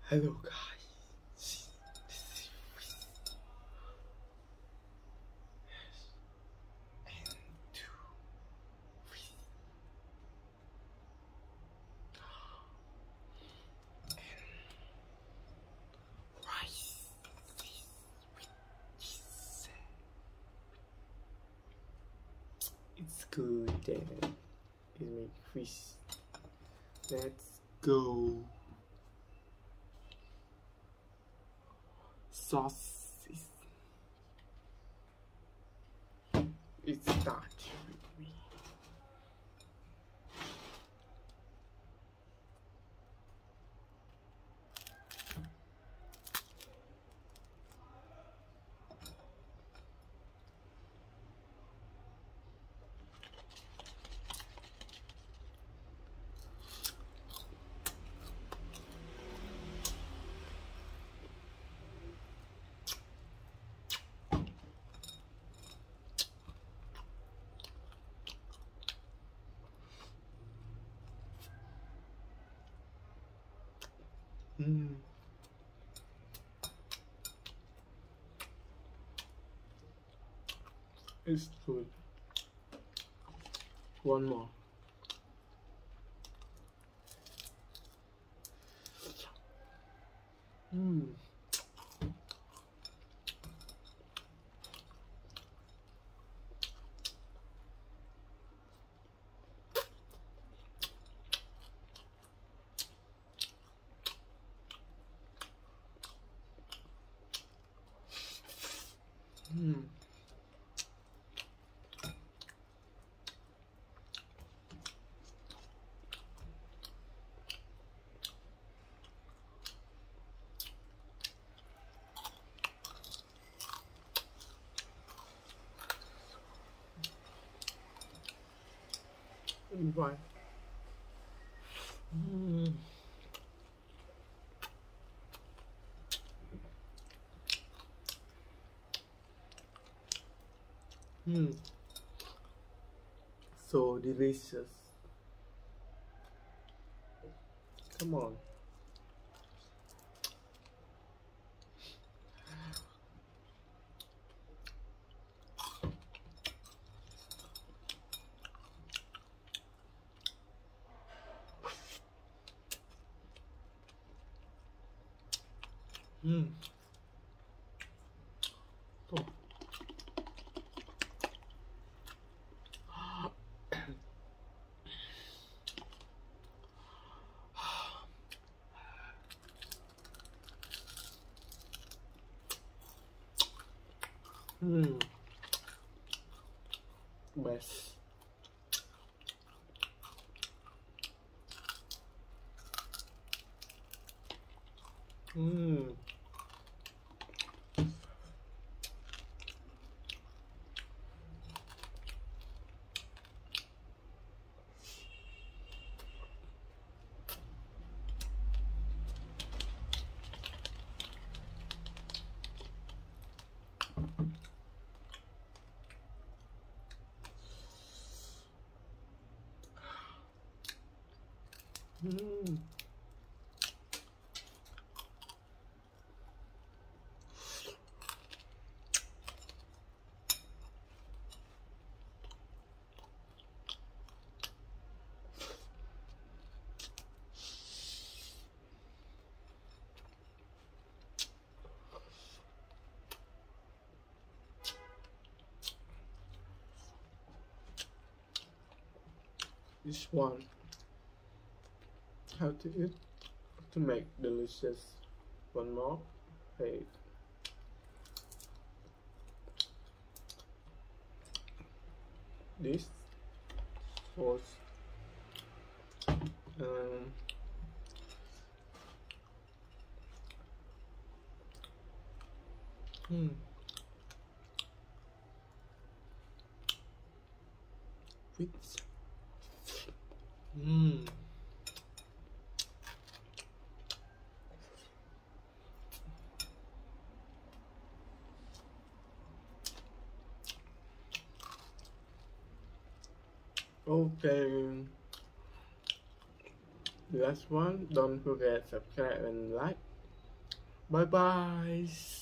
Hello guys. And two and rice with cheese. It's good then. It make fish. Let's go. Sauces. It starts with me. It's good. One more. Mm. Mm. Why? Mm. Mm. So delicious. Come on. Mm. Oh. Mm. Best. Mm. Mm. This one, how to eat to make delicious. One more. Hey. This was um, mm, with mm, okay. Last one. Don't forget subscribe and like. Bye bye.